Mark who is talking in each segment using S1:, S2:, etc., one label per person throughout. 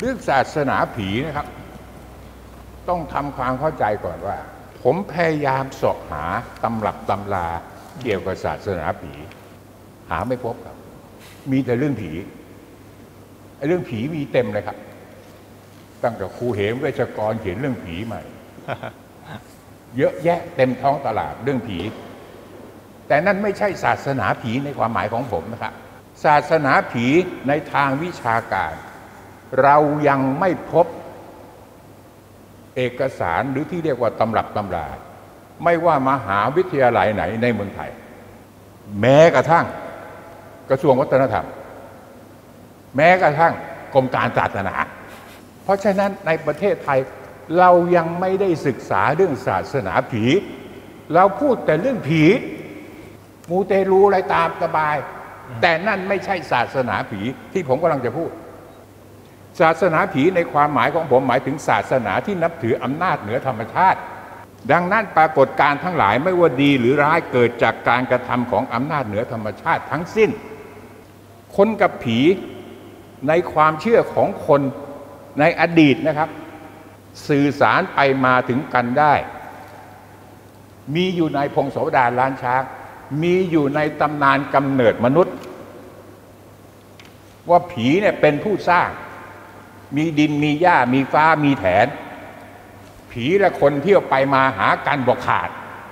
S1: เรื่องศาสนาผีนะครับต้องทำความเข้าใจก่อนว่าผมพยายามเสาะหาตำรับตำราเกี่ยวกับศาสนาผีหาไม่พบครับมีแต่เรื่องผีเรื่องผีมีเต็มเลยครับตั้งแต่ครูเหมเวชกรเขียนเรื่องผีใหม่ เยอะแยะเต็มท้องตลาดเรื่องผีแต่นั่นไม่ใช่ศาสนาผีในความหมายของผมนะครับศาสนาผีในทางวิชาการเรายังไม่พบเอกสารหรือที่เรียกว่าตำรับตำราไม่ว่ามหาวิทยาลัยไหนในเมืองไทยแม้กระทั่งกระทรวงวัฒนธรรมแม้กระทั่งกรมการศาสนาเพราะฉะนั้นในประเทศไทยเรายังไม่ได้ศึกษาเรื่องศาสนาผีเราพูดแต่เรื่องผีมูเตลูอะไรตามสบายแต่นั่นไม่ใช่ศาสนาผีที่ผมกำลังจะพูดศาสนาผีในความหมายของผมหมายถึงศาสนาที่นับถืออำนาจเหนือธรรมชาติดังนั้นปรากฏการณ์ทั้งหลายไม่ว่าดีหรือร้ายเกิดจากการกระทำของอำนาจเหนือธรรมชาติทั้งสิ้นคนกับผีในความเชื่อของคนในอดีตนะครับสื่อสารไปมาถึงกันได้มีอยู่ในพงศาวดารล้านช้างมีอยู่ในตำนานกำเนิดมนุษย์ว่าผีเนี่ยเป็นผู้สร้างมีดินมีหญ้ามีฟ้ามีแถนผีและคนเที่ยวไปมาหากันบอกขาด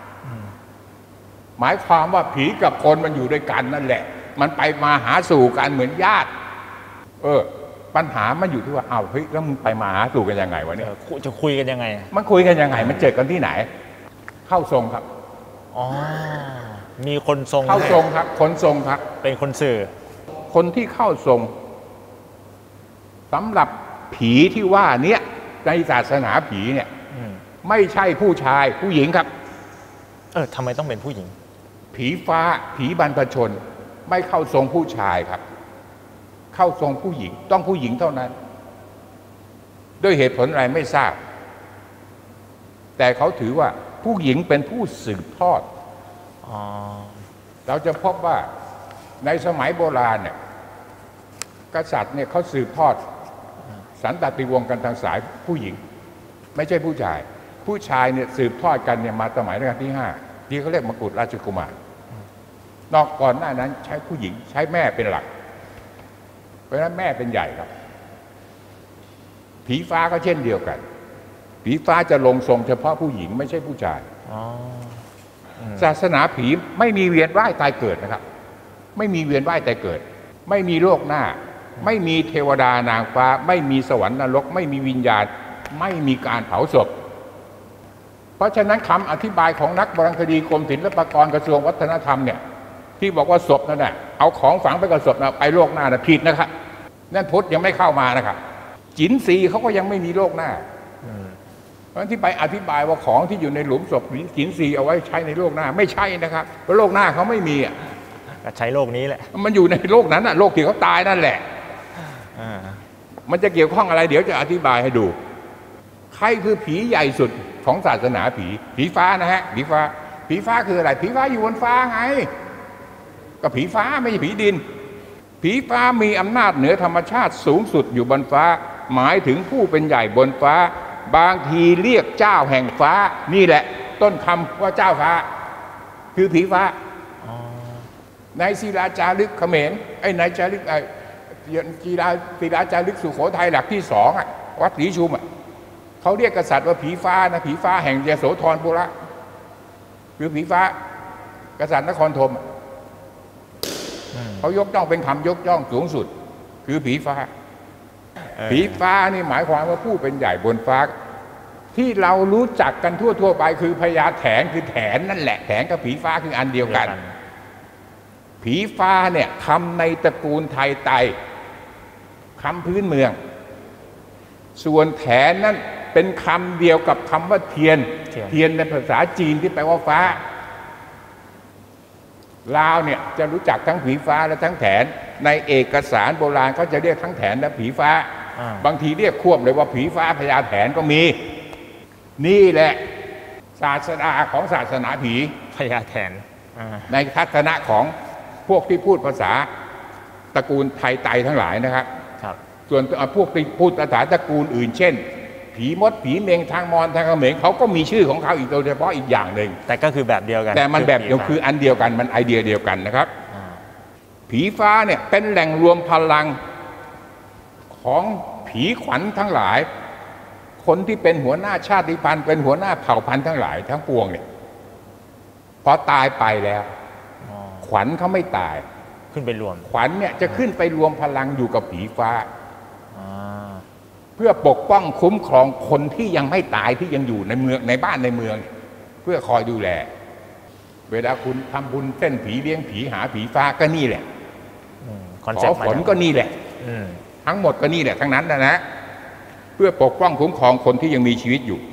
S1: หมายความว่าผีกับคนมันอยู่ด้วยกันนั่นแหละมันไปมาหาสู่กันเหมือนญาติปัญหามันอยู่ที่ว่าเฮ้ยแล้วมึงไปมาหาสู่กันยังไงวะเนี่ย
S2: จะคุยกันยังไง
S1: มันคุยกันยังไงมันเจอกันที่ไหนเข้าทรงครับ
S2: อ๋อมีคนทรง
S1: เข้าทรงครับคนทรงครับ
S2: เป็นคนสื่อ
S1: คนที่เข้าทรงสำหรับผีที่ว่านี้ในศาสนาผีเนี่ยไม่ใช่ผู้ชายผู้หญิงครับ
S2: ทำไมต้องเป็นผู้หญิง
S1: ผีฟ้าผีบรรพชนไม่เข้าทรงผู้ชายครับเข้าทรงผู้หญิงต้องผู้หญิงเท่านั้นด้วยเหตุผลอะไรไม่ทราบแต่เขาถือว่าผู้หญิงเป็นผู้สืบทอดเราจะพบว่าในสมัยโบราณเนี่ยกษัตริย์เนี่ยเขาสืบทอดสันตติวงศ์กันทางสายผู้หญิงไม่ใช่ผู้ชายผู้ชายเนี่ยสืบทอดกันเนี่ยมาสมัยรัชกาลที่5ที่เขาเรียกมกุฎราชกุมารนอกก่อนหน้านั้นใช้ผู้หญิงใช้แม่เป็นหลักเพราะฉะนั้นแม่เป็นใหญ่ครับผีฟ้าก็เช่นเดียวกันผีฟ้าจะลงทรงเฉพาะผู้หญิงไม่ใช่ผู้ชายศาสนาผีไม่มีเวียนว่ายตายเกิดนะครับไม่มีเวียนว่ายตายเกิดไม่มีโลกหน้าไม่มีเทวดานางฟ้าไม่มีสวรรค์นรกไม่มีวิญญาณไม่มีการเผาศพเพราะฉะนั้นคำอธิบายของนักโบราณคดีกรมศิลปากรกระทรวงวัฒนธรรมเนี่ยที่บอกว่าศพนั่นแหละเอาของฝังไปกับศพนะไปโลกหน้านะผิดนะครับนั่นพุทธยังไม่เข้ามานะครับจินซีเขาก็ยังไม่มีโลกหน้าเพราะที่ไปอธิบายว่าของที่อยู่ในหลุมศพจินซีเอาไว้ใช้ในโลกหน้าไม่ใช่นะครับเพราะโลกหน้าเขาไม่มี
S2: ก็ใช้โลกนี้แหละ
S1: มันอยู่ในโลกนั้นโลกที่เขาตายนั่นแหละมันจะเกี่ยวข้องอะไรเดี๋ยวจะอธิบายให้ดูใครคือผีใหญ่สุดของศาสนาผีฟ้านะฮะผีฟ้าคืออะไรผีฟ้าอยู่บนฟ้าไงก็ผีฟ้าไม่ใช่ผีดินผีฟ้ามีอำนาจเหนือธรรมชาติสูงสุดอยู่บนฟ้าหมายถึงผู้เป็นใหญ่บนฟ้าบางทีเรียกเจ้าแห่งฟ้านี่แหละต้นคำว่าเจ้าฟ้าคือผีฟ้าในศิลาจารึกเขมรในจารึกศิลาจารึกสุโขทัยหลักที่2วัดศรีชุมเขาเรียกกษัตริย์ว่าผีฟ้านะผีฟ้าแห่งยโสธรปุระคือผีฟ้ากษัตริย์นครธมเขายกย่องเป็นคำยกย่องสูงสุดคือผีฟ้านี่หมายความว่าผู้เป็นใหญ่บนฟ้าที่เรารู้จักกันทั่วไปคือพญาแถนคือแถนนั่นแหละแถนกับผีฟ้าคืออันเดียวกันผีฟ้าเนี่ยคำในตระกูลไทยไตคำพื้นเมืองส่วนแถนนั้นเป็นคำเดียวกับคำว่าเทียนในภาษาจีนที่แปลว่าฟ้าลาวเนี่ยจะรู้จักทั้งผีฟ้าและทั้งแถนในเอกสารโบราณเขาจะเรียกทั้งแถนและผีฟ้าบางทีเรียกควบเลยว่าผีฟ้าพญาแถนก็มีนี่แหละศาสนาของศาสนาผี
S2: พญาแถน
S1: ในทัศนะของพวกที่พูดภาษาตระกูลไทยไตทั้งหลายนะครับส่วนพวกพูดภาษาตระกูลอื่นเช่น ผีมดผีเมงทางมอญทางเขมรเขาก็มีชื่อของเขาอีกโดยเฉพาะอีกอย่างหนึ่ง
S2: แต่ก็คือแบบเดียวกัน
S1: แต่มันแบบเดียวคืออันเดียวกันมันไอเดียเดียวกันนะครับผีฟ้าเนี่ยเป็นแหล่งรวมพลังของผีขวัญทั้งหลายคนที่เป็นหัวหน้าชาติพันธุ์เป็นหัวหน้าเผ่าพันธุ์ทั้งหลายทั้งปวงเนี่ยพอตายไปแล้วขวัญเขาไม่ตาย
S2: ขึ้นไปรวม
S1: ขวัญเนี่ยจะขึ้นไปรวมพลังอยู่กับผีฟ้าเพื่อปกป้องคุ้มครองคนที่ยังไม่ตายที่ยังอยู่ในเมืองในบ้านในเมืองเพื่อคอยดูแลเวลาคุณทำบุญเต้นผีเลี้ยงผีหาผีฟ้าก็นี่แหละขอฝนก็นี่แหละทั้งหมดก็นี่แหละทั้งนั้นนะเพื่อปกป้องคุ้มครองคนที่ยังมีชีวิตอยู่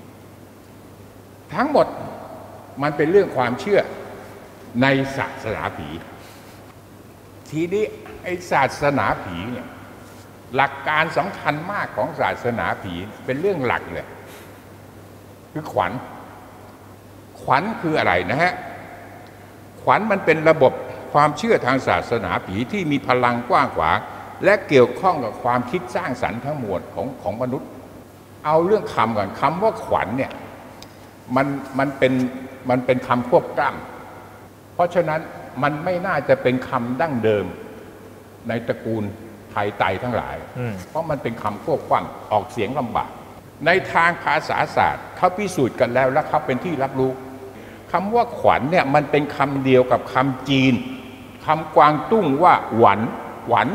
S1: ทั้งหมดมันเป็นเรื่องความเชื่อในศาสนาผีทีนี้ไอ้ศาสนาผีเนี่ยหลักการสำคัญมากของศาสนาผีเป็นเรื่องหลักเลยคือขวัญคืออะไรนะฮะขวัญมันเป็นระบบความเชื่อทางศาสนาผีที่มีพลังกว้างขวางและเกี่ยวข้องกับความคิดสร้างสรรค์ทั้งมวลของมนุษย์เอาเรื่องคำก่อนคำว่าขวัญเนี่ยมันเป็นคำควบกล้ำเพราะฉะนั้นมันไม่น่าจะเป็นคำดั้งเดิมในตระกูลไทยไตทั้งหลายเพราะมันเป็นคำควบกล้ำออกเสียงลำบากในทางภาษาศาสตร์เขาพิสูจน์กันแล้วและเขาเป็นที่รับรู้คำว่าขวัญเนี่ยมันเป็นคำเดียวกับคำจีนคำกวางตุ้งว่าหวัน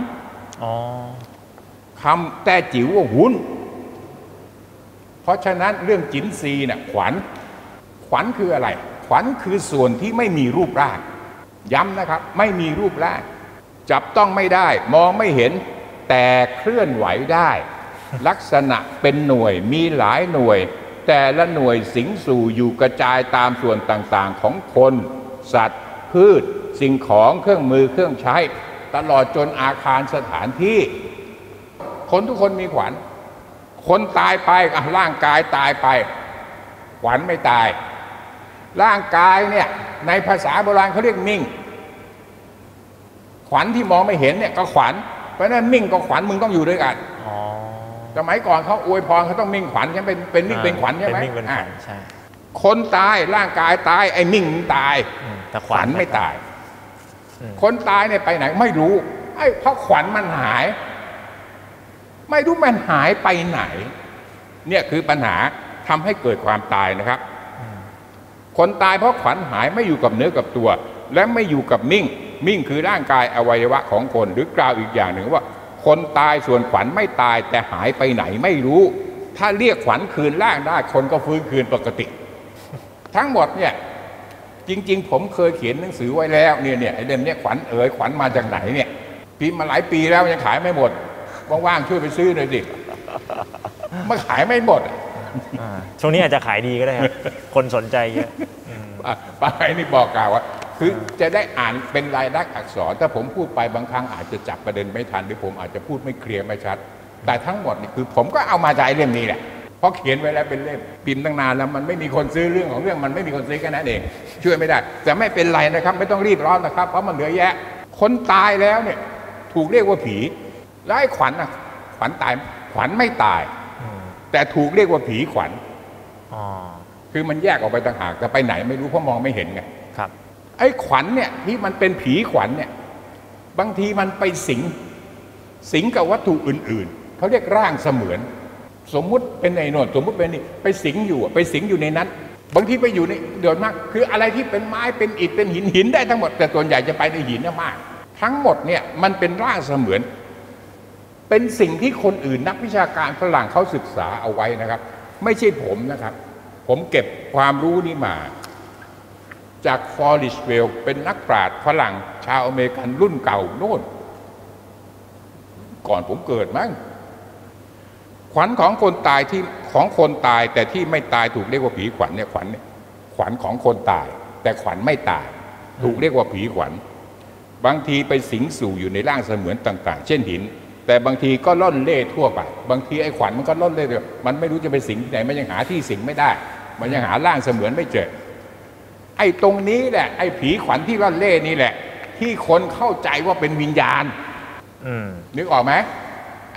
S1: คำแต้จิ๋วว่าหุนเพราะฉะนั้นเรื่องจินซีเนี่ยขวัญคืออะไรขวัญคือส่วนที่ไม่มีรูปร่างย้ำนะครับไม่มีรูปร่างจับต้องไม่ได้มองไม่เห็นแต่เคลื่อนไหวได้ลักษณะเป็นหน่วยมีหลายหน่วยแต่ละหน่วยสิงสู่อยู่กระจายตามส่วนต่างๆของคนสัตว์พืชสิ่งของเครื่องมือเครื่องใช้ตลอดจนอาคารสถานที่คนทุกคนมีขวัญคนตายไปร่างกายตายไปขวัญไม่ตายร่างกายเนี่ยในภาษาโบราณเขาเรียกมิ่งขวัญที่มองไม่เห็นเนี่ยก็ขวัญเพราะฉะนั้นมิ่งกับขวัญมึงต้องอยู่ด้วยกันสมัยก่อนเขาอวยพรเขาต้องมิ่งขวัญใช่ไหมเป็นมิ่งเป็นขวัญใช่ไหมคนตายร่างกายตายไอ้มิ่งตายแต่ขวัญไม่ตายคนตายเนี่ยไปไหนไม่รู้ไอ้เพราะขวัญมันหายไม่รู้มันหายไปไหนเนี่ยคือปัญหาทำให้เกิดความตายนะครับคนตายเพราะขวัญหายไม่อยู่กับเนื้อกับตัวและไม่อยู่กับมิ่งคือร่างกายอวัยวะของคนหรือกล่าวอีกอย่างหนึ่งว่าคนตายส่วนขวัญไม่ตายแต่หายไปไหนไม่รู้ถ้าเรียกขวัญคืนร่างได้คนก็ฟื้นคืนปกติทั้งหมดเนี่ยจริงๆผมเคยเขียนหนังสือไว้แล้วเนี่ยไอ้เล่มเนี้ยขวัญขวัญมาจากไหนเนี่ยพิมพ์มาหลายปีแล้วยังขายไม่หมดว่างๆช่วยไปซื้อหน่อยสิมาขายไม่หมด
S2: ช่วงนี้อาจจะขายดีก็ได้ครับคนสนใจเยอะ
S1: ป้าไอ้นี่บอกกล่าวว่าคือจะได้อ่านเป็นลายลักษณ์อักษรถ้าผมพูดไปบางครั้งอาจจะจับประเด็นไม่ทันหรือผมอาจจะพูดไม่เคลียร์ไม่ชัดแต่ทั้งหมดนี่คือผมก็เอามาจากเล่มนี้แหละเพราะเขียนไว้แล้วเป็นเล่มพิมพ์ตั้งนานแล้วมันไม่มีคนซื้อเรื่องของเรื่องมันไม่มีคนซื้อแค่นั้นเองช่วยไม่ได้แต่ไม่เป็นไรนะครับไม่ต้องรีบร้อนนะครับเพราะมันเหลือแยะคนตายแล้วเนี่ยถูกเรียกว่าผีแล้วไอ้ขวัญนะขวัญตายขวัญไม่ตายแต่ถูกเรียกว่าผีขวัญคือมันแยกออกไปต่างหากแต่ไปไหนไม่รู้เพราะมองไม่เห็นไง
S2: ครับ
S1: ไอ้ขวัญเนี่ยที่มันเป็นผีขวัญเนี่ยบางทีมันไปสิงกับวัตถุอื่นๆเขาเรียกร่างเสมือนสมมุติเป็นไอ้โน่นสมมุติเป็นนี่ไปสิงอยู่ในนั้นบางทีไปอยู่ในเดือดมากคืออะไรที่เป็นไม้เป็นอิฐเป็นหินได้ทั้งหมดแต่ส่วนใหญ่จะไปในหินมากทั้งหมดเนี่ยมันเป็นร่างเสมือนเป็นสิ่งที่คนอื่นนักวิชาการฝรั่งเขาศึกษาเอาไว้นะครับไม่ใช่ผมนะครับผมเก็บความรู้นี้มาจากฟอริชเวลเป็นนักปราชญ์ฝรั่งชาวอเมริกันรุ่นเก่าโน่นก่อนผมเกิดมั้งขวัญของคนตายที่ของคนตายแต่ที่ไม่ตายถูกเรียกว่าผีขวัญเนี่ยขวัญของคนตายแต่ขวัญไม่ตายถูกเรียกว่าผีขวัญบางทีไปสิงสู่อยู่ในร่างเสมือนต่างๆเช่นหินแต่บางทีก็ล่อนเล่ทั่วไปบางทีไอ้ขวัญมันก็ล่อนเล่เลยมันไม่รู้จะไปสิงที่ไหนมันยังหาที่สิงไม่ได้มันยังหาร่างเสมือนไม่เจอไอ้ตรงนี้แหละไอ้ผีขวัญที่ล่อนเล่นี่แหละที่คนเข้าใจว่าเป็นวิญญาณนึกออกไหมไ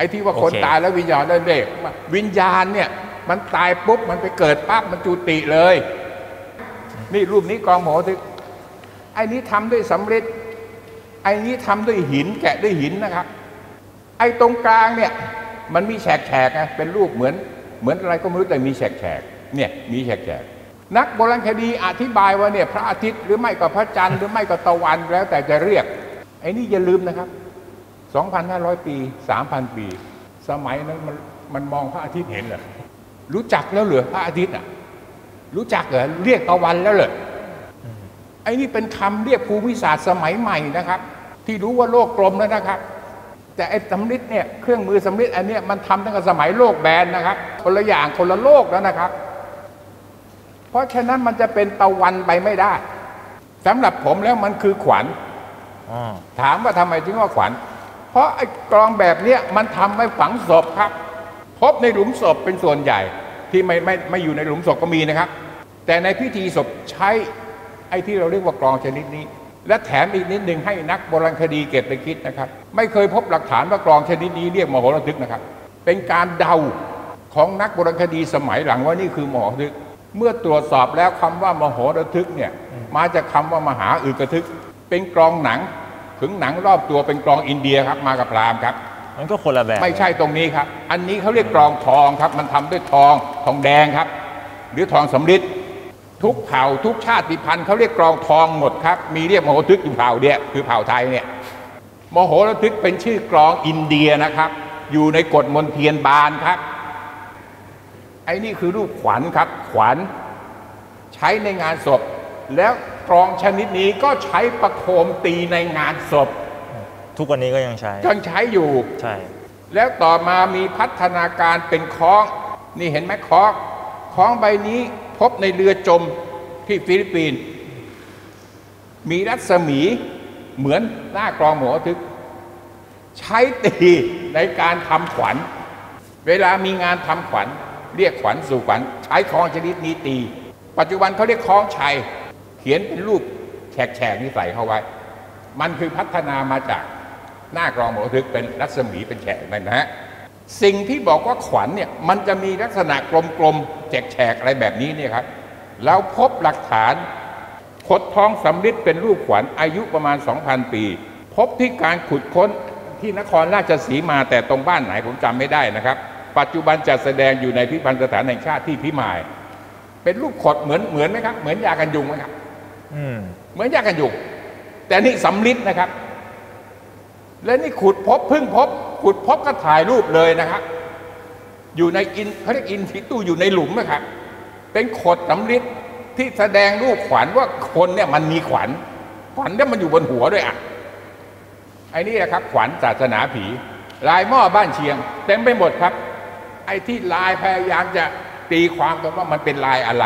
S1: อ้ที่ว่าคนตายแล้ววิญญาณได้เด็กวิญญาณเนี่ยมันตายปุ๊บมันไปเกิดปั๊บมันจุติเลยนี่รูปนี้กองโหทึกไอ้นี้ทำด้วยสำริดไอ้นี้ทำด้วยหินแกะด้วยหินนะครับไอ้ตรงกลางเนี่ยมันมีแฉกๆนะเป็นรูปเหมือนอะไรก็ไม่รู้แต่มีแฉกๆเนี่ยมีแฉกๆนักโบราณคดีอธิบายว่าเนี่ยพระอาทิตย์หรือไม่ก็พระจันทร์หรือไม่ก็ตะวันแล้วแต่จะเรียกไอ้นี่อย่าลืมนะครับ 2,500 ปี 3,000 ปีสมัยนั้นมันมองพระอาทิตย์เห็นเหรอรู้จักแล้วเหรอพระอาทิตย์อ่ะรู้จักเหรอเรียกตะวันแล้วเหรอไอ้นี่เป็นคำเรียกภูมิศาสตร์สมัยใหม่นะครับที่รู้ว่าโลกกลมแล้วนะครับแต่ไอ้สำริดเนี่ยเครื่องมือสำริดอันเนี้ยมันทำตั้งแต่สมัยโลกแบนนะครับคนละอย่างคนละโลกแล้วนะครับเพราะฉะนั้นมันจะเป็นตะวันไปไม่ได้สำหรับผมแล้วมันคือขวัญถามว่าทำไมถึงว่าขวัญเพราะไอ้กลองแบบเนี้ยมันทำไว้ฝังศพครับพบในหลุมศพเป็นส่วนใหญ่ที่ไม่อยู่ในหลุมศพก็มีนะครับแต่ในพิธีศพใช้ไอ้ที่เราเรียกว่ากลองชนิดนี้และแถมอีกนิดหนึ่งให้นักโบราณคดีเก็บไปคิดนะครับไม่เคยพบหลักฐานว่ากลองชนิดนี้เรียกมโหระทึกนะครับเป็นการเดาของนักโบราณคดีสมัยหลังว่านี่คือมโหระทึกเมื่อตรวจสอบแล้วคำว่ามโหระทึกเนี่ยมาจากคำว่ามหาอึกทึกเป็นกลองหนังขึงหนังรอบตัวเป็นกลองอินเดียครับมากับพราหมณ์ครับ
S2: มันก็คนละแบบ
S1: ไม่ใช่ตรงนี้ครับอันนี้เขาเรียกกลองทองครับมันทำด้วยทองแดงครับหรือทองสำริดทุกเผ่าทุกชาติพันธุ์เขาเรียกกลองทองหมดครับมีเรียกมโหระทึกอยู่เผ่าเดียวคือเผ่าไทยเนี่ยมโหระทึกเป็นชื่อกลองอินเดียนะครับอยู่ในกฎมนเทียนบานครับไอ้นี่คือรูปขวัญครับขวัญใช้ในงานศพแล้วกลองชนิดนี้ก็ใช้ประโคมตีในงานศพ
S2: ทุกวันนี้ก็ยังใช้
S1: อยู่
S2: ใช่
S1: แล้วต่อมามีพัฒนาการเป็นค้องนี่เห็นไหมค้องใบนี้พบในเรือจมที่ฟิลิปปินส์มีรัศมีเหมือนหน้ากลองมโหระทึกใช้ตีในการทำขวัญเวลามีงานทำขวัญเรียกขวัญสู่ขวัญใช้ค้องชนิดนี้ตีปัจจุบันเขาเรียกค้องชัยเขียนเป็นรูปแฉกนี่ใส่เข้าไว้มันคือพัฒนามาจากหน้ากลองมโหระทึกเป็นรัศมีเป็นแฉกนะฮะสิ่งที่บอกว่าขวัญเนี่ยมันจะมีลักษณะกลมๆแฉกอะไรแบบนี้เนี่ยครับเราพบหลักฐานขดทองสำริดเป็นรูปขวัญอายุประมาณ 2,000 ปีพบที่การขุดค้นที่นครราชสีมาแต่ตรงบ้านไหนผมจำไม่ได้นะครับปัจจุบันจัดแสดงอยู่ในพิพิธภัณฑ์สถานแห่งชาติที่พิมายเป็นรูปขดเหมือนไหมครับเหมือนยากันยุงไหมครับเหมือนยากันยุงแต่นี่สำริดนะครับและนี่ขุดพบขุดพบก็ถ่ายรูปเลยนะครับอยู่ในเขาเรียกอินทิตูอยู่ในหลุมนะครับเป็นขดสำริดที่แสดงรูปขวัญว่าคนเนี่ยมันมีขวัญเนี่ยมันอยู่บนหัวด้วยอ่ะไอ้นี่แหละครับขวัญศาสนาผีลายหม้อบ้านเชียงเต็มไปหมดครับไอ้ที่ลายพยายามจะตีความกันว่ามันเป็นลายอะไร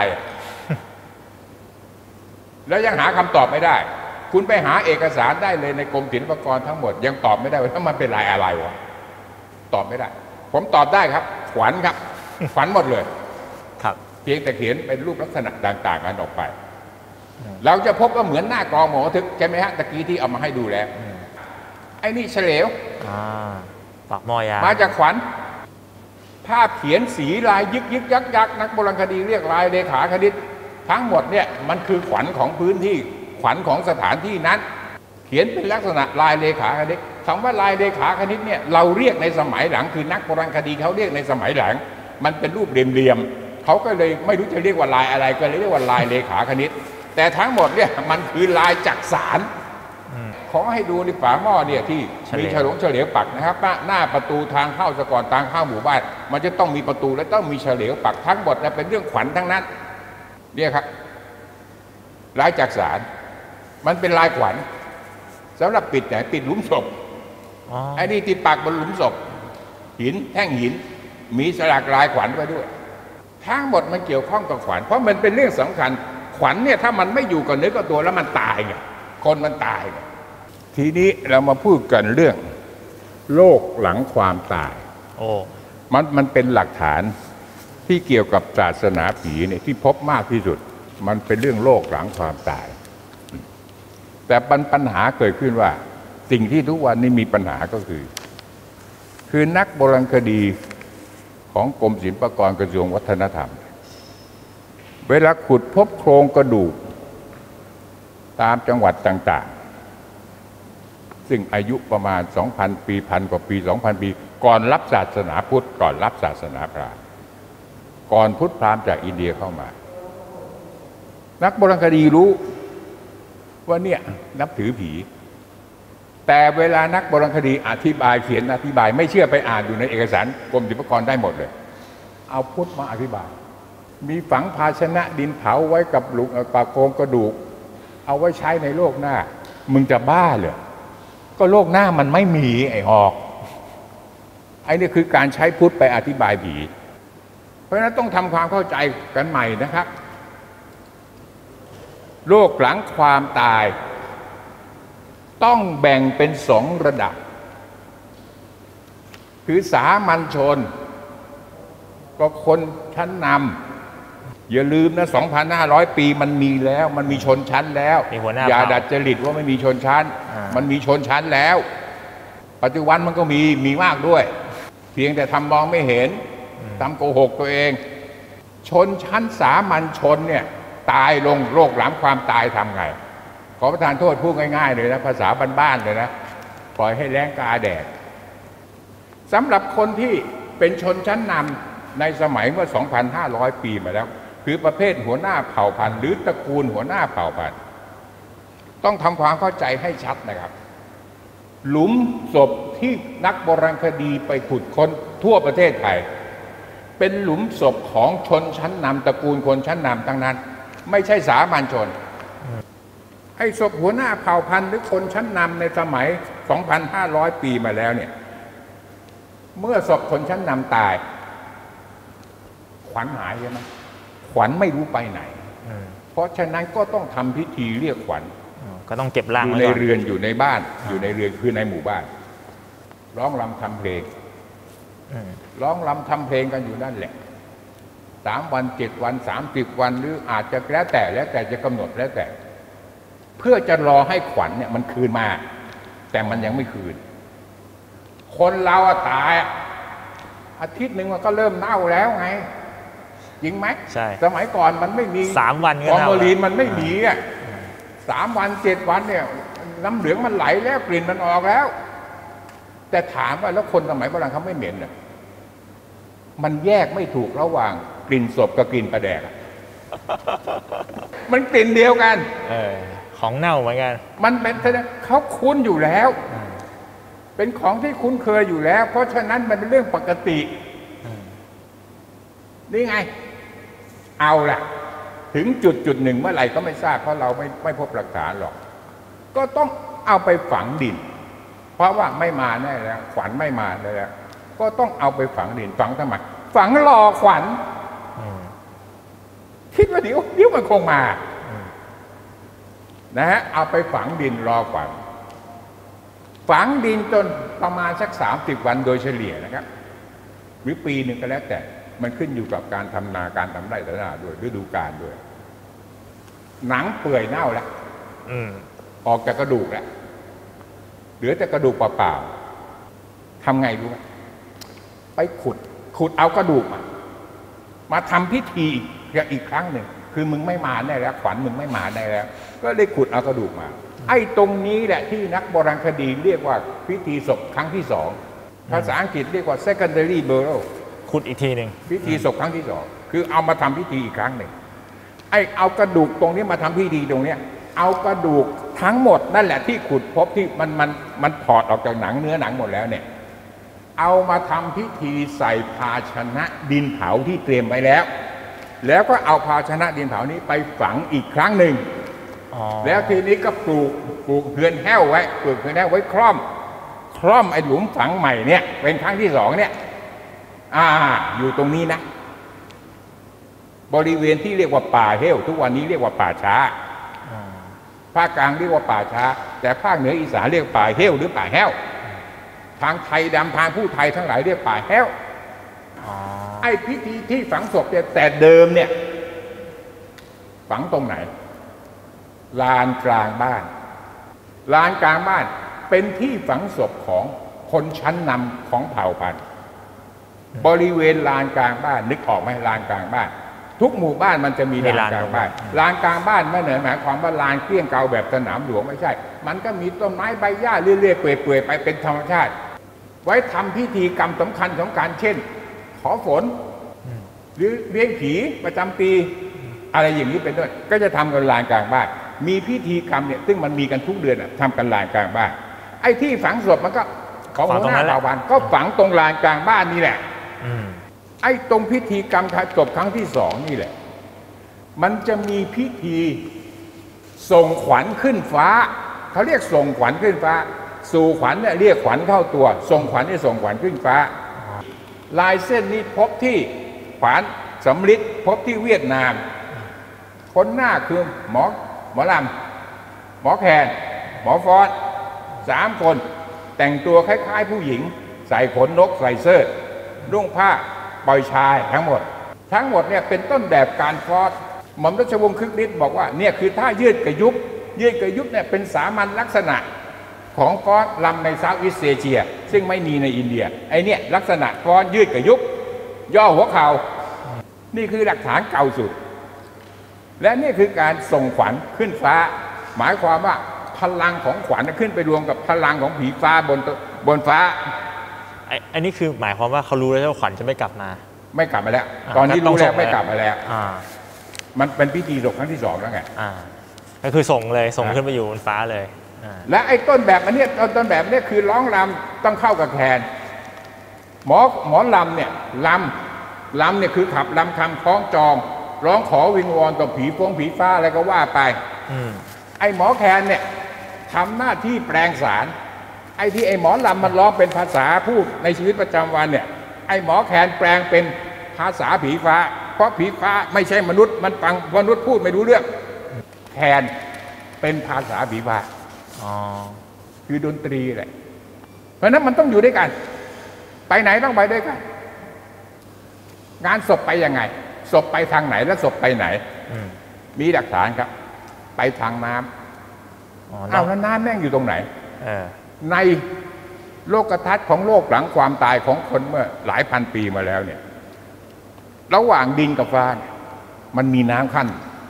S1: แล้วยังหาคำตอบไม่ได้คุณไปหาเอกสารได้เลยในกรมศิลปากรทั้งหมดยังตอบไม่ได้ว่ามันเป็นลายอะไรวะตอบไม่ได้ผมตอบได้ครับขวัญครับ ขวัญหมดเลย
S2: ครับ
S1: เพียงแต่เขียนเป็นรูปลักษณะต่างๆกันออกไปเราจะพบว่าเหมือนหน้ากลองมโหระทึกใช่ไหมฮะตะกี้ที่เอามาให้ดูแล้วไอ้นี่เฉลว
S2: ปากหม้อยา
S1: มาจากขวัญภาพเขียนสีลายยึกยักนักโบราณคดีเรียกลายเลขาคณิตทั้งหมดเนี่ยมันคือขวัญของพื้นที่ขวัญของสถานที่นั้นเขียนเป็นลักษณะลายเลขาคณิตคำว่าลายเลขาคณิตเนี่ยเราเรียกในสมัยหลังคือนักโบราณคดีเขาเรียกในสมัยหลังมันเป็นรูปเหลี่ยมๆเขาก็เลยไม่รู้จะเรียกว่าลายอะไรก็เลยเรียกว่าลายเลขาคณิตแต่ทั้งหมดเนี่ยมันคือลายจักสานขอให้ดูในฝาหม้อเนี่ยที่มีเฉลียวปักนะครับหน้าประตูทางเข้าสกรทางเข้าหมู่บ้านมันจะต้องมีประตูและต้องมีเฉลียวปักทั้งหมดและเป็นเรื่องขวัญทั้งนั้นเนี่ยครับลายจักสานมันเป็นลายขวัญสำหรับปิดไหนปิดหลุมศพไอ้นี่ติดปากบนหลุมศพหินแท่งหินมีสลักลายขวัญไว้ด้วยทั้งหมดมันเกี่ยวข้องกับขวัญเพราะมันเป็นเรื่องสำคัญขวัญเนี่ยถ้ามันไม่อยู่กับเนื้อกับตัวแล้วมันตายไงคนมันตายไงทีนี้เรามาพูดกันเรื่องโลกหลังความตายมันเป็นหลักฐานที่เกี่ยวกับศาสนาผีเนี่ยที่พบมากที่สุดมันเป็นเรื่องโลกหลังความตายแต่ปัญหาเกิดขึ้นว่าสิ่งที่ทุกวันนี้มีปัญหาก็คือคือนักโบราณคดีของกรมศิลปากรกระทรวงวัฒนธรรม เวลาขุดพบโครงกระดูกตามจังหวัดต่างๆซึ่งอายุประมาณ 2,000 ปีพันกว่าปี 2,000 ปีก่อนรับศาสนาพุทธก่อนรับศาสนาพราหมณ์ก่อนพุทธพราหมณ์จากอินเดียเข้ามานักโบราณคดีรู้ว่าเนี่ยนับถือผีแต่เวลานักโบราณคดีอธิบายเขียนอธิบายไม่เชื่อไปอ่านอยู่ในเอกสารกรมศิลปากรได้หมดเลยเอาพุทธมาอธิบายมีฝังภาชนะดินเผาไว้กับหลุมกับโครงกระดูกเอาไว้ใช้ในโลกหน้ามึงจะบ้าเหรอก็โลกหน้ามันไม่มีไอ้หอกไอ้นี่คือการใช้พุทธไปอธิบายผีเพราะฉะนั้นต้องทำความเข้าใจกันใหม่นะครับโลกหลังความตายต้องแบ่งเป็นสองระดับคือสามัญชนก็คนชั้นนำอย่าลืมนะ 2,500 ปีมันมีแล้วมันมีชนชั้นแล้วอย่าดัดจริตว่าไม่มีชนชั้นมันมีชนชั้นแล้วปัจจุบันมันก็มีมากด้วยเพียงแต่ทำมองไม่เห็นทำโกหกตัวเองชนชั้นสามัญชนเนี่ยตายลงโรคหลังความตายทำไงขอประทานโทษพูดง่ายๆเลยนะภาษาบ้านๆเลยนะปล่อยให้แล้งกาแดดสำหรับคนที่เป็นชนชั้นนำในสมัยเมื่อ 2,500 ปีมาแล้วคือประเภทหัวหน้าเผ่าพันธุ์หรือตระกูลหัวหน้าเผ่าพันธุ์ต้องทำความเข้าใจให้ชัดนะครับหลุมศพที่นักโบราณคดีไปขุดค้นทั่วประเทศไทยเป็นหลุมศพของชนชั้นนำตระกูลคนชั้นนำทั้งนั้นไม่ใช่สามัญชนไอ้ศพหัวหน้าเผ่าพันธุ์หรือคนชั้นนำในสมัย 2,500 ปีมาแล้วเนี่ยเมื่อศพคนชั้นนำตายขวัญหายใช่ไหมขวัญไม่รู้ไปไหนเพราะฉะนั้นก็ต้องทำพิธีเรียกขวัญ
S2: ก็ต้องเก็บร่าง
S1: อยู่ในเรือนอยู่ในบ้านอยู่ในเรือนคือในหมู่บ้านร้องรำทำเพลงร้องรำทำเพลงกันอยู่นั่นแหละ3 วัน 7 วัน 30 วันหรืออาจจะแล้วแต่จะกำหนดแล้วแต่เพื่อจะรอให้ขวัญเนี่ยมันคืนมาแต่มันยังไม่คืนคนเราตายอาทิตย์หนึ่งมันก็เริ่มเน่าแล้วไงจริงไหม
S2: ใช่
S1: สมัยก่อนมันไม่มี
S2: 3 วันก็
S1: ฟอร์มาลีนมันไม่มี3 วัน 7 วันเนี่ยน้ำเหลืองมันไหลแล้วกลิ่นมันออกแล้วแต่ถามว่าแล้วคนสมัยโบราณเขาไม่เหม็นเนี่ยมันแยกไม่ถูกระหว่างกลิ่นศพกับกลิ่นปลาแดกมันกลิ่นเดียวกัน
S2: ของเน่าเหมือนกัน
S1: มันเป็นเขาคุ้นอยู่แล้วเป็นของที่คุ้นเคยอยู่แล้วเพราะฉะนั้นมันเป็นเรื่องปกตินี่ไงเอาล่ะถึงจุดหนึ่งเมื่อไหร่ก็ไม่ทราบเพราะเราไม่พบหลักฐานหรอกก็ต้องเอาไปฝังดินเพราะว่าไม่มาแน่แล้วขวัญไม่มาแน่แล้วก็ต้องเอาไปฝังดินฝังทำไมฝังรอขวัญคิดว่าเดี๋ยวมันคงมานะฮะเอาไปฝังดินรอขวัญฝังดินจนประมาณสัก30 วันโดยเฉลี่ยนะครับหรือปีหนึ่งก็แล้วแต่มันขึ้นอยู่กับการทำนาการทำไร่ทำนาด้วยฤดูกาลด้วยหนังเปื่อยเน่าแล้วออกจากกระดูกแล้วเหลือแต่กระดูกเปล่าๆทำไงรู้ไหมไปขุดเอากระดูกมาทำพิธีอีกครั้งหนึ่งคือมึงไม่มาได้แล้วขวัญมึงไม่มาได้แล้วก็เลยขุดเอากระดูกมาไอ้ตรงนี้แหละที่นักโบราณคดีเรียกว่าพิธีศพครั้งที่2ภาษาอังกฤษเรียกว่า secondary burial
S2: ขุดอีกทีหนึ่ง
S1: พิธีศพครั้งที่2คือเอามาทำพิธีอีกครั้งหนึ่งไอ้เอากระดูกตรงนี้มาทำพิธีตรงนี้เอากระดูกทั้งหมดนั่นแหละที่ขุดพบที่มันถอดออกจากหนังเนื้อหนังหมดแล้วเนี่ยเอามาทำพิธีใส่ภาชนะดินเผาที่เตรียมไว้แล้วก็เอาภาชนะดินเผานี้ไปฝังอีกครั้งหนึ่งแล้วทีนี้ก็ปลูกเฮือนแห้วไว้ปลูกเฮือนแห้วไว้คล่อมไอ้หลุมฝังใหม่เนี่ยเป็นครั้งที่2เนี่ยอยู่ตรงนี้นะบริเวณที่เรียกว่าป่าเฮวทุกวันนี้เรียกว่าป่าช้าภาคกลางเรียกว่าป่าช้าแต่ภาคเหนืออีสานเรียกป่าเฮวหรือป่าแห้วทางไทยดำทางผู้ไทยทั้งหลายเรียกป่าแห้วไอ้พิธีที่ฝังศพเนี่ยแต่เดิมเนี่ยฝังตรงไหนลานกลางบ้านเป็นที่ฝังศพของคนชั้นนำของเผ่าพันธุ์บริเวณลานกลางบ้านนึกออกไหมลานกลางบ้านทุกหมู่บ้านมันจะมีลานกลางบ้านลานกลางบ้านไม่เหนือหมายความว่าลานเกลี้ยงเกลาแบบสนามหลวงไม่ใช่มันก็มีต้นไม้ใบหญ้าเรื่อยๆเปื่อยๆไปเป็นธรรมชาติไว้ทำพิธีกรรมสำคัญเช่นขอฝนหรือเลี้ยงผีประจำปีอะไรอย่างนี้เป็นต้นก็จะทำกันลานกลางบ้านมีพิธีกรรมเนี่ยซึ่งมันมีกันทุกเดือนทำกันลานกลางบ้านไอ้ที่ฝังศพมันก็ของหัวหน้าเผ่าพันธุ์ก็ฝังตรงลานกลางบ้านนี่แหละไอ้ตรงพิธีกรรมจบครั้งที่2นี่แหละมันจะมีพิธีส่งขวัญขึ้นฟ้าเขาเรียกส่งขวัญขึ้นฟ้าสู่ขวัญเนี่ยเรียกขวัญเข้าตัวส่งขวัญนี่ส่งขวัญขึ้นฟ้าลายเส้นนี้พบที่ขวานสำริดพบที่เวียดนามคนหน้าคือหมอลำหมอแคนหมอฟอส3 คนแต่งตัวคล้ายๆผู้หญิงใส่ขนนกใส่เสื้อนุ่งผ้าปล่อยชายทั้งหมดเนี่ยเป็นต้นแบบการฟอสหม่อมราชวงศ์คึกฤทธิ์บอกว่าเนี่ยคือท่ายืดกระยุบเนี่ยเป็นสามัญลักษณะของฟอสลำในเซาท์อีสต์เอเชียซึ่งไม่มีในอินเดียไอเนี่ยลักษณะฟอสยืดกระยุบย่อหัวเข่านี่คือหลักฐานเก่าสุดและนี่คือการส่งขวัญขึ้นฟ้าหมายความว่าพลังของขวัญขึ้นไปรวมกับพลังของผีฟ้าบนฟ้า
S2: อันนี้คือหมายความว่าเขารู้แล้วว่าขวัญจะไม่กลับมา
S1: แล้ว ตอนนี้รู้แล้วไม่กลับมาแล้วมันเป็นพิธีศพครั้งที่2แล้วไง
S2: ก็คือส่งขึ้นไปอยู่บนฟ้าเลย
S1: และไอ้ต้นแบบอันนี้ต้นแบบนี้คือร้องรำต้องเข้ากับแคนหมอลำเนี่ยลำเนี่ยคือขับลำคำคล้องจองร้องขอวิงวอนต่อผีฟ้าอะไรก็ว่าไปไอ้หมอแคนเนี่ยทำหน้าที่แปลงสารไอ้ที่ไอ้หมอลำมันร้องเป็นภาษาพูดในชีวิตประจำวันเนี่ยไอ้หมอแคนแปลงเป็นภาษาผีฟ้าเพราะผีฟ้าไม่ใช่มนุษย์มันฟังมนุษย์พูดไม่รู้เรื่องแคนเป็นภาษาผีฟ้าคือดนตรีแหละเพราะนั้นมันต้องอยู่ด้วยกันไปไหนต้องไปด้วยกันงานศพไปยังไงศพไปทางไหนและศพไปไหนมีหลักฐานครับไปทางน้ำแล้วน้ำแม่งอยู่ตรงไหนในโลกทัศน์ของโลกหลังความตายของคนเมื่อหลายพันปีมาแล้วเนี่ยระหว่างดินกับฟ้ามันมีน้ำขั้น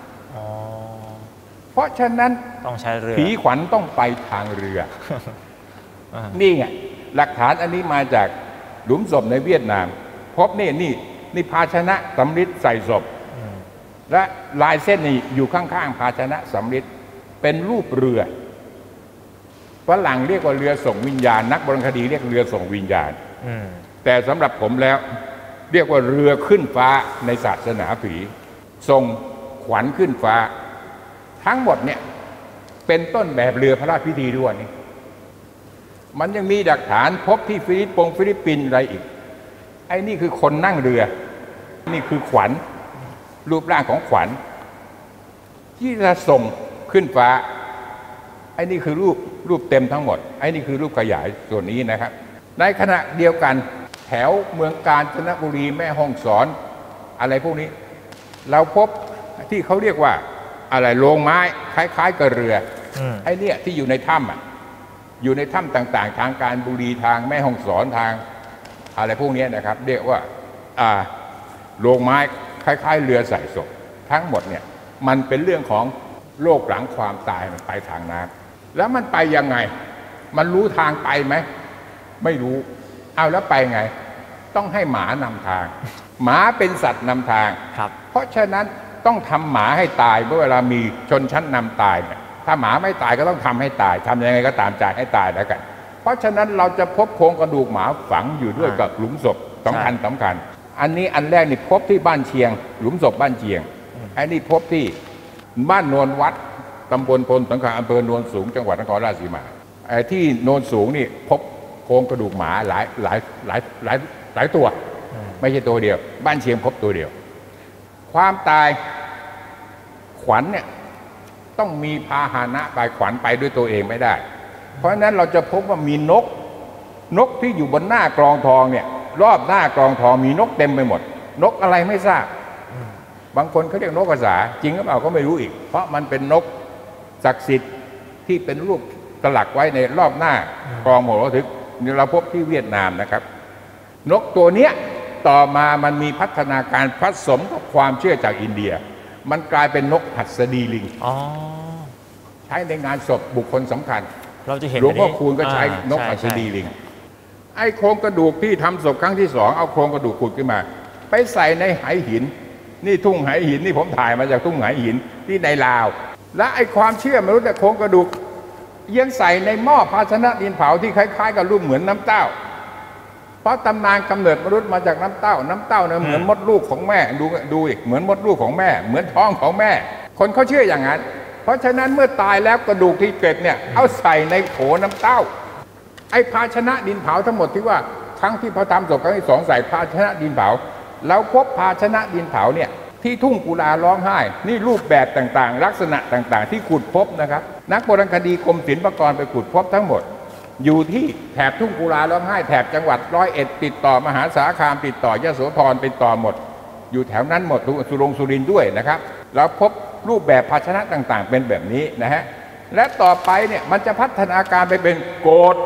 S1: เพราะฉะนั้น
S2: ต้องใช้เรือ
S1: ผีขวัญต้องไปทางเรือ นี่ไงหลักฐานอันนี้มาจากหลุมศพในเวียดนามพบนี่ภาชนะสำริดใส่ศพและลายเส้นนี่อยู่ข้างๆภาชนะสำริดเป็นรูปเรือฝรั่งเรียกว่าเรือส่งวิญญาณนักโบราณคดีเรียกเรือส่งวิญญาณแต่สำหรับผมแล้วเรียกว่าเรือขึ้นฟ้าในศาสนาผีส่งขวัญขึ้นฟ้าทั้งหมดเนี่ยเป็นต้นแบบเรือพระราชพิธีด้วยนี่มันยังมีหลักฐานพบที่ฟิลิปปินส์อะไรอีกไอ้นี่คือคนนั่งเรือนี่คือขวัญรูปร่างของขวัญที่จะส่งขึ้นฟ้าไอ้นี่คือรูปเต็มทั้งหมดไอ้นี่คือรูปขยายส่วนนี้นะครับในขณะเดียวกันแถวเมืองกาญจนบุรีแม่ฮ่องสอนอะไรพวกนี้เราพบที่เขาเรียกว่าอะไรโรงไม้คล้ายๆกับเรือไอ้เนี่ยที่อยู่ในถ้ำอยู่ในถ้ำต่างๆทางการบุรีทางแม่ฮ่องสอนทางอะไรพวกนี้นะครับเรียกว่าโรงไม้คล้ายๆเรือใส่ศพทั้งหมดเนี่ยมันเป็นเรื่องของโลกหลังความตายมันไปทางน้ำแล้วมันไปยังไงมันรู้ทางไปไหมไม่รู้เอาแล้วไปไงต้องให้หมานำทางหมาเป็นสัตว์นำทางเพราะฉะนั้นต้องทำหมาให้ตายเมื่อเวลามีชนชั้นนำตายเนี่ยถ้าหมาไม่ตายก็ต้องทำให้ตายทำยังไงก็ตามใจให้ตายแล้วกันเพราะฉะนั้นเราจะพบโครงกระดูกหมาฝังอยู่ด้วยกับหลุมศพสำคัญอันนี้อันแรกนี่พบที่บ้านเชียงหลุมศพบ้านเชียงอันนี้พบที่บ้านโนนวัดตำบลพลสังขารอำเภอโนนสูงจังหวัดนครราชสีมาที่โนนสูงนี่พบโครงกระดูกหมาหลายตัวไม่ใช่ตัวเดียวบ้านเชียงพบตัวเดียวความตายขวัญเนี่ยต้องมีพาหนะไปขวัญไปด้วยตัวเองไม่ได้เพราะฉะนั้นเราจะพบว่ามีนกที่อยู่บนหน้ากลองทองเนี่ยรอบหน้ากลองทองมีนกเต็มไปหมดนกอะไรไม่ทราบบางคนเขาเรียกนกกระสาจริงหรือเปล่าก็ไม่รู้อีกเพราะมันเป็นนกศักดิ์สิทธิ์ที่เป็นรูปสลักไว้ในรอบหน้ากลองโหรทึกเราพบที่เวียดนามนะครับนกตัวเนี้ยต่อมามันมีพัฒนาการผสมกับความเชื่อจากอินเดียมันกลายเป็นนกหัสดีลิงใช้ในงานศพบุคคลสำคัญ
S2: เราจะเห็น
S1: หลวงพ่อคูณก็ใช้นกหัสดีลิงไอ้โครงกระดูกที่ทำศพครั้งที่2เอาโครงกระดูกขุดขึ้นมาไปใส่ในไหหินนี่ทุ่งไหหินนี่ผมถ่ายมาจากทุ่งไหหินที่ในลาวและไอ้ความเชื่อมนุษย์โครงกระดูกยังใส่ในหม้อภาชนะดินเผาที่คล้ายๆกับรูปเหมือนน้ำเต้าเพราะตำนานกำเนิดมนุษย์มาจากน้ำเต้าเนี่ยเหมือนมดลูกของแม่ดูอีกเหมือนมดลูกของแม่เหมือนท้องของแม่คนเขาเชื่ออย่างนั้นเพราะฉะนั้นเมื่อตายแล้วกระดูกที่เก็บเนี่ยเอาใส่ในโถน้ำเต้าไอ้ภาชนะดินเผาทั้งหมดที่ว่าครั้งที่พระทำศพครั้งที่2ใส่ภาชนะดินเผาแล้วพบภาชนะดินเผาเนี่ยที่ทุ่งกุลาร้องไห้นี่รูปแบบต่างๆลักษณะต่างๆที่ขุดพบนะครับนักโบราณคดีกรมศิลปากรไปขุดพบทั้งหมดอยู่ที่แถบทุ่งกุลาร้องไห้แถบจังหวัด101ติดต่อมหาสารคามติดต่อยโสธรติดต่อหมดอยู่แถวนั้นหมดสุรินทร์ด้วยนะครับแล้วพบรูปแบบภาชนะต่างๆเป็นแบบนี้นะฮะและต่อไปเนี่ยมันจะพัฒนาการไปเป็นโกฏ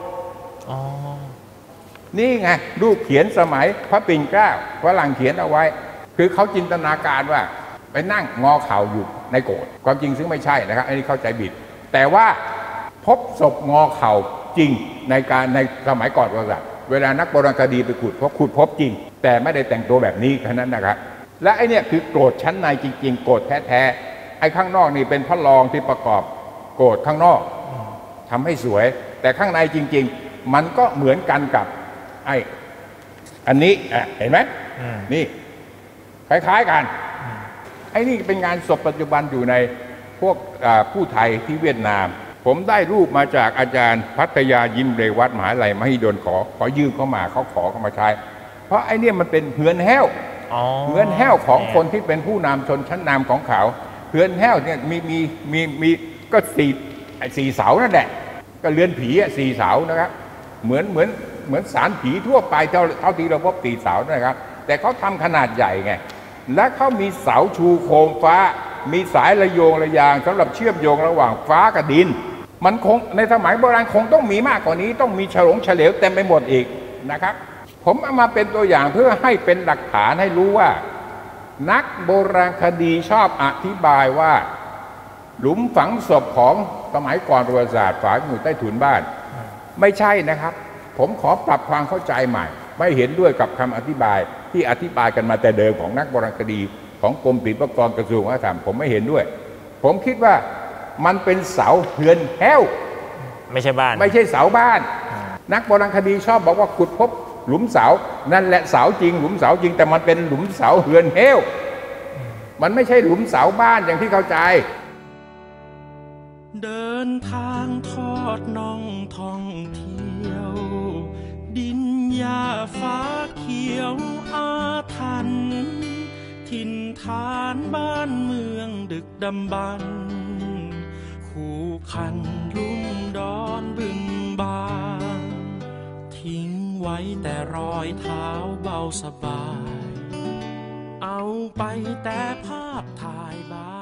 S1: นี่ไงรูปเขียนสมัยพระปิ่นเกล้าฝรั่งเขียนเอาไว้คือเขาจินตนาการว่าไปนั่งงอเข่าอยู่ในโกฏความจริงซึ่งไม่ใช่นะครับอันนี้เข้าใจผิดแต่ว่าพบศพงอเข่าจริงในสมัยก่อนประวัติศาสตร์เวลานักโบราณคดีไปขุดพบจริงแต่ไม่ได้แต่งตัวแบบนี้แค่นั้นนะครับและไอ้เนี่ยคือโกฏชั้นในจริงๆโกฏแท้ๆไอ้ข้างนอกนี่เป็นพระรองที่ประกอบโกฏข้างนอกทำให้สวยแต่ข้างในจริงๆมันก็เหมือนกันกับไอ้อันนี้เห็นไหมนี่คล้ายๆกันไอ้นี่เป็นงานศพปัจจุบันอยู่ในพวกผู้ไทยที่เวียดนามผมได้รูปมาจากอาจารย์พัทยายิ้มเรวัตมหาวิทยาลัยมหิดลขอยืมเข้ามาเขาขอเข้ามาใช้เพราะไอ้นี่มันเป็นเหือนแห้วเหือนแห้วของคนที่เป็นผู้นำชนชั้นนำของเขาเหือนแห้วเนี่ยมีก็สี่เสานั่นแหละก็เรือนผี4 เสานะครับเหมือนศาลผีทั่วไปเท่าที่เราพบ4 เสานะครับแต่เขาทำขนาดใหญ่ไงและเขามีเสาชูโคมฟ้ามีสายระโยงระยางสำหรับเชื่อมโยงระหว่างฟ้ากับดินมันคงในสมัยโบราณคงต้องมีมากกว่านี้ต้องมีเฉลวเต็มไปหมดอีกนะครับผมเอามาเป็นตัวอย่างเพื่อให้เป็นหลักฐานให้รู้ว่านักโบราณคดีชอบอธิบายว่าหลุมฝังศพของสมัยก่อนประวัติศาสตร์ฝังอยู่ใต้ถุนบ้านไม่ใช่นะครับผมขอปรับความเข้าใจใหม่ไม่เห็นด้วยกับคำอธิบายที่อธิบายกันมาแต่เดิมของนักโบราณคดีของกรมศิลปากรกระทรวงวัฒนธรรมผมไม่เห็นด้วยผมคิดว่ามันเป็นเสาเหือนแห้ว
S2: ไม่ใช่บ้าน
S1: ไม่ใช่เสาบ้านนักโบราณคดีชอบบอกว่าขุดพบหลุมเสานั่นแหละเสาจริงหลุมเสาจริงแต่มันเป็นหลุมเสาเหือนแห้วมันไม่ใช่หลุมเสาบ้านอย่างที่เข้าใจ
S3: เดินทางทอดน่องท่องเที่ยวดินหญ้าฟ้าเขียวอาถรรพ์ถิ่นฐานบ้านเมืองดึกดำบรรพ์คู่คันลุ่มดอนบึงบานทิ้งไว้แต่รอยเท้าเบาสบายเอาไปแต่ภาพถ่ายบา